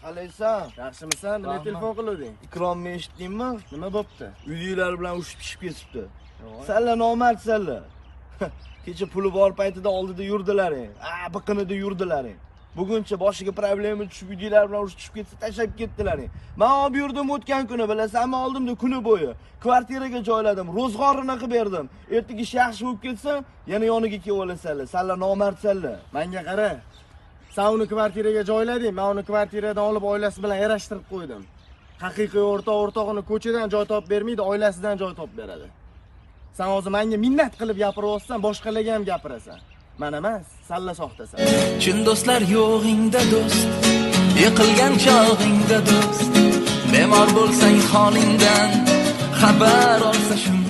Qalaysan? Yaxshimisan? Nima telefon qilding? Ikromni eshitdingmi? Nima bo'pti? Uyinglar bilan ushib pishib ketibdi. Salla nomard salla. Kecha puli bor paytida oldida yurdilaring. Biqinida yurdilaring. Buguncha boshiga problema tushib uyinglar bilan urushib tushib ketsa tashlab ketdilaring. Men olib yurdim o'tgan kuni, bilasanmi, oldimda kuni bo'yi. Kvartiraga joyladim, ro'zg'orini qilib berdim. Ertaga ish yaxshi bo'lib ketsa, yana yoniga kelib olasanlar. Salla nomard salla. Menga qara. Sen uni kvartiraga joylading, men uni kvartiradan olib oilasi bilan yarashtirib qo'ydim. Haqiqiy o'rtog'ini ko'chadan joy topib bermaydi, oilasidan joy topib beradi. Sen hozir menga minnat qilib gapiryapsan, boshqalarga ham gapirasan. Men emas, salla soxtasan. Chin do'stlar yo'g'ingda do'st, yiqilgan chog'ingda do'st. Bemor bo'lsang holingdan xabar olsa shunda